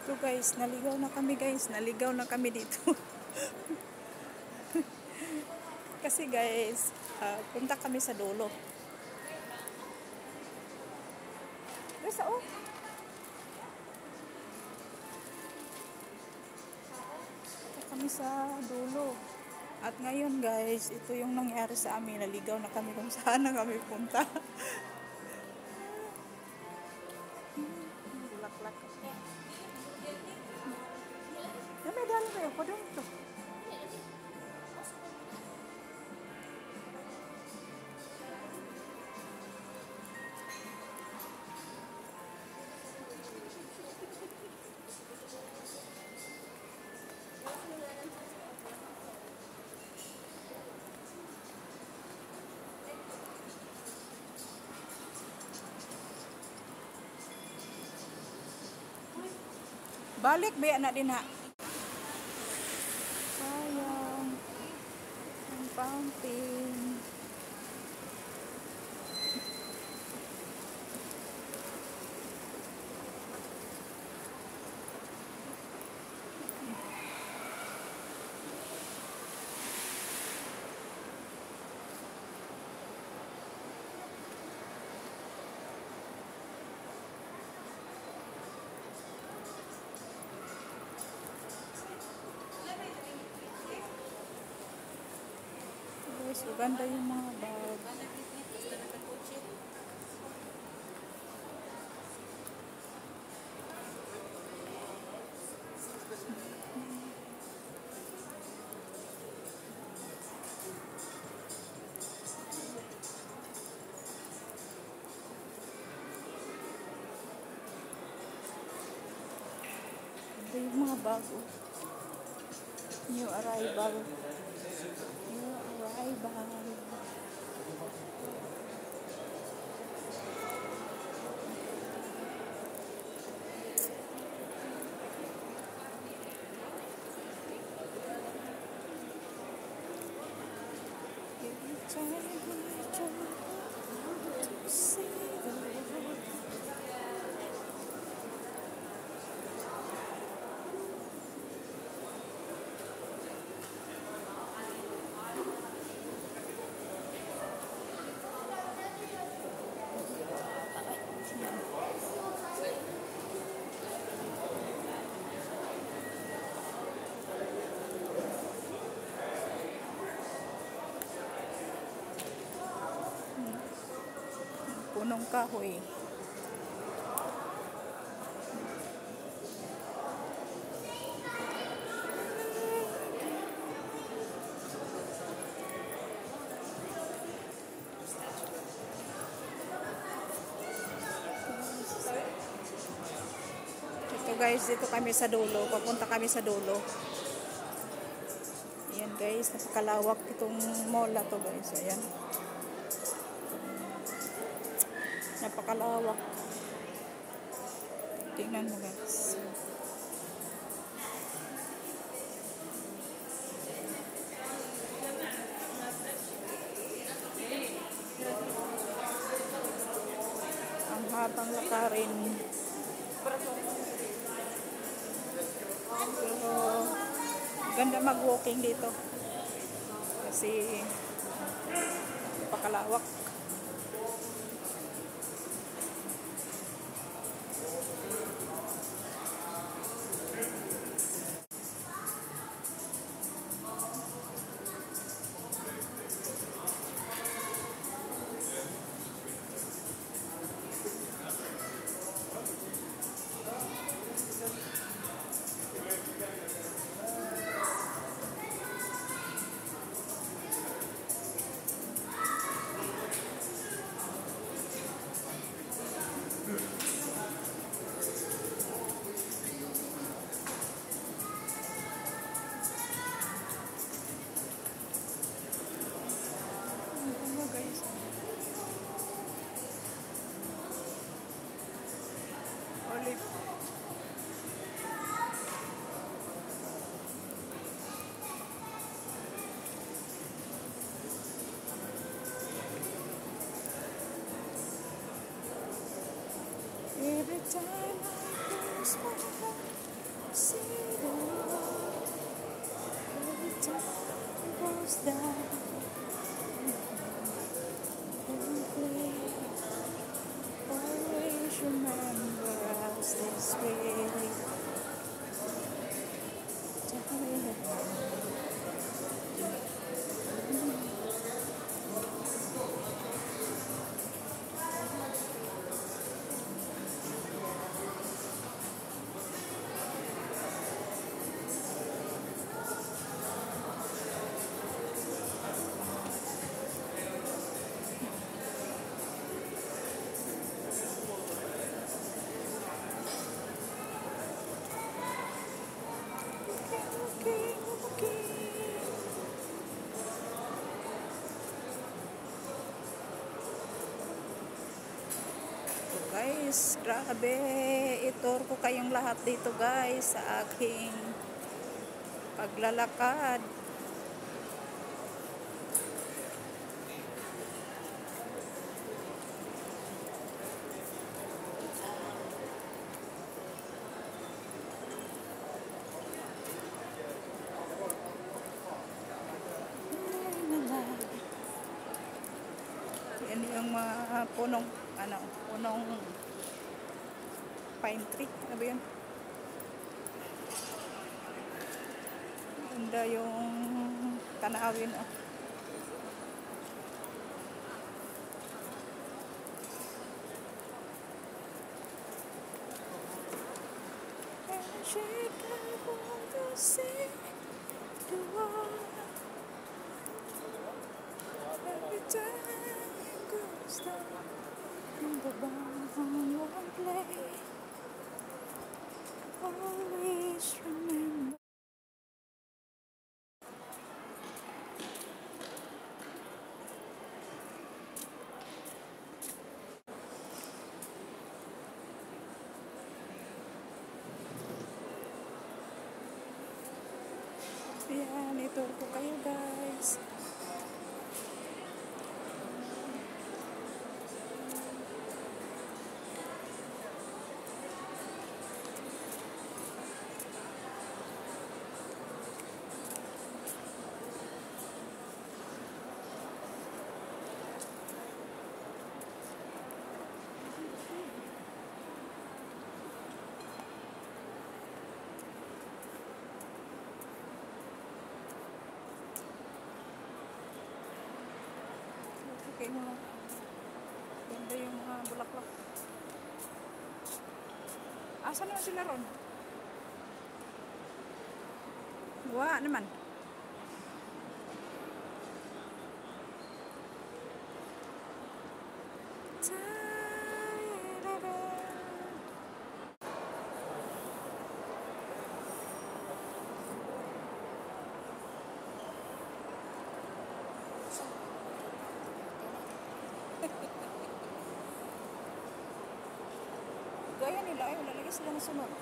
ko guys, naligaw na kami guys, naligaw na kami dito. Kasi guys, punta kami sa dulo. Guys, oh. Punta kami sa dulo. At ngayon guys, ito yung nangyari sa amin. Naligaw na kami kung saan na kami punta. Bulaklak. May dali kayo po dito. Balik ba na din ha? Sayang. Ang fountain. Guys, maganda yung mga bag. Maganda yung mga bago. New arrival. Bye-bye. Punong kahoy. Ito guys, dito kami sa dulo. Papunta kami sa dulo. Ayan guys, napakalawak itong mall na to guys. Ayan. Napakalawak. Tingnan mo guys. Ang habang lakarin. Pero ganda mag-walking dito. Kasi napakalawak. that will play. Always remember us this way. Okay, okay. So guys, grabe. Itur ko kayong lahat dito guys sa aking paglalakad. Yan yung mga punong pine tree. Ano ba yun? Ganda yung tanawin. Oh. Every time it goes down in the bottom won't play. Always remember. Yan, ito ko kayo guys. Okay mo. Ganda yung mga bulaklak. Asa naman sila ron? Wala naman. Gaya nila ay wala lagi sila nasunod.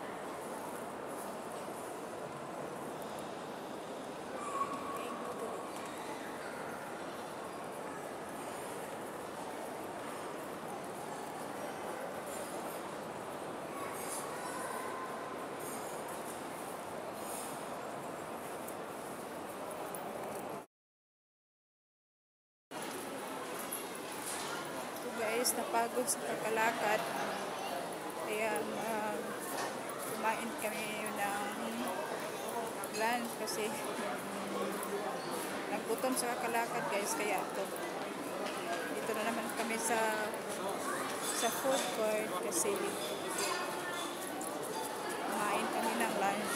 So guys, napagod sa pagkalakad. Kaya kumain kami ng lunch kasi naggutom sa kakalakad guys. Kaya dito na naman kami sa food court kasi kumain kami ng lunch.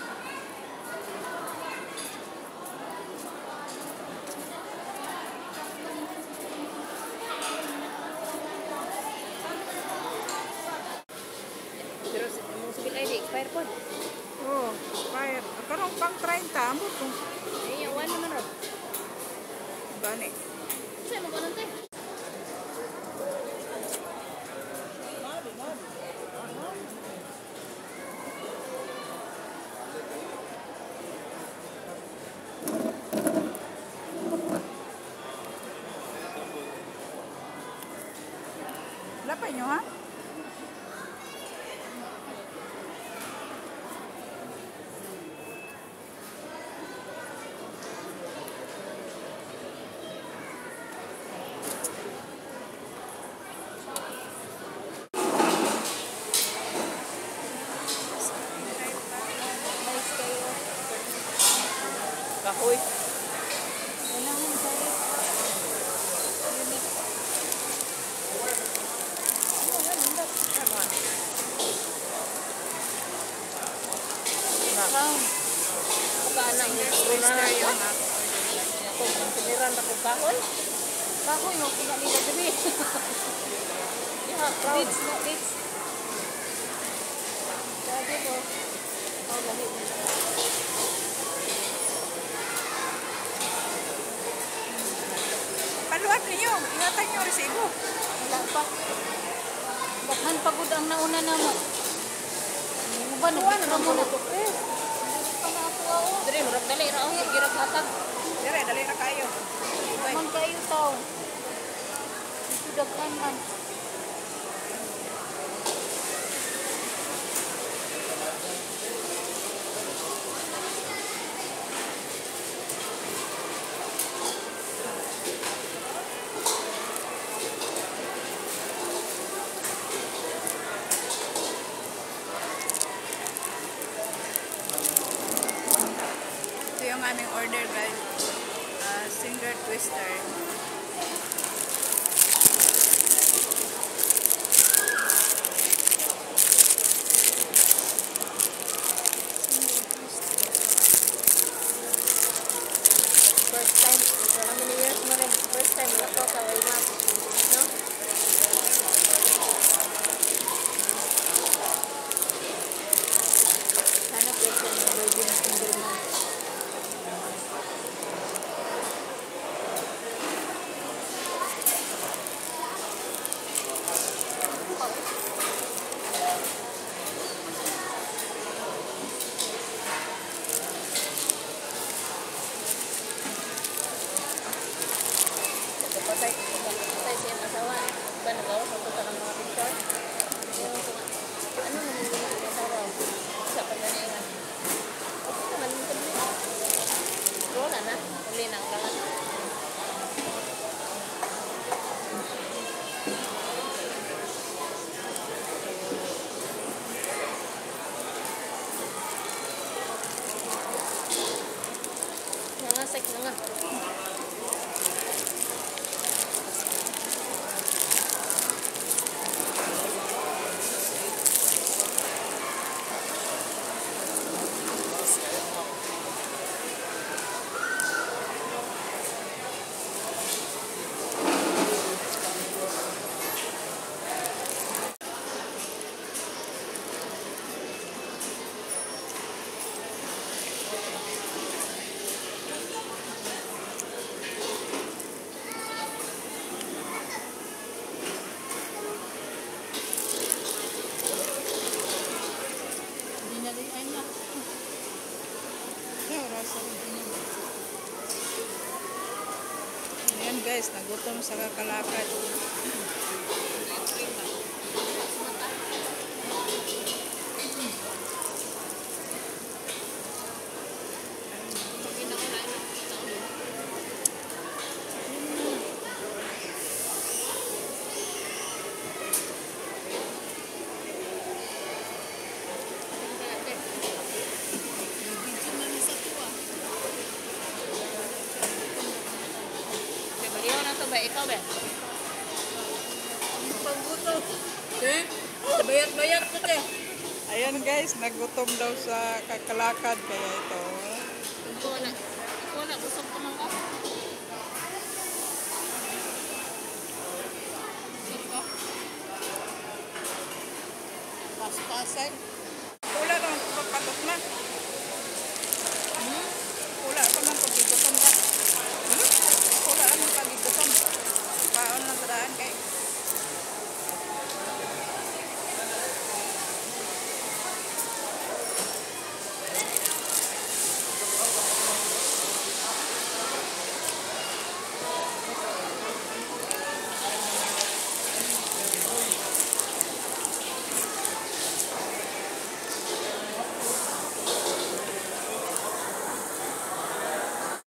Expire po. Oh, expire. Karong pang 30 amo to. Ay, awan naman ro. Gani. Saan mo ganun tayo? Lapay nyo ha? Kahoy. Kailangan tayo. Unit. Ano yan? Undat. Tama. Crown. Kanang Singer gusto twister na yung ako. ako. Ako, ang tiniran ako kahoy. Kahoy mo, kina nila dali. Yeah, proud. Dates na, dates. Sabi ko. Oh, lahi. Paluat niyo. Ingatan niyo resibo. Wala pa. Bakhan pagod ang nauna na mo. Uban, uban na mo na to. Diri, murag dali ra ako. Sige ra hatag. Dire, dali na kayo. Man kayo tao. Ito daghan man. Ito yung aming order guys. Singer twister. First time. So, how many years mo rin? First time, wala ka way map. No? Hanap ko siya ng virgin single mom. Patay siyang asawa. Ba nagawa sa ito ng mga picture? Ano naman yung asawa? Sa pagdaniingan. Okay naman yung kami. Wala na. Uli na ang galan. Nangasik na nga. Ayan guys, nagutom sa kakalakad. Baliw na to ba? Ikaw ba? Paggutom. Eh? Bayat-bayat ko te. Ayan guys, nagutom daw sa kakalakad kaya ito. Ikaw na. Ikaw na. Busog ka man ka. Paspasan. Wala naman pagpatok na. Wala pa man pagigutom ka. Wala naman pagigutom. Paon lang tadaan kay.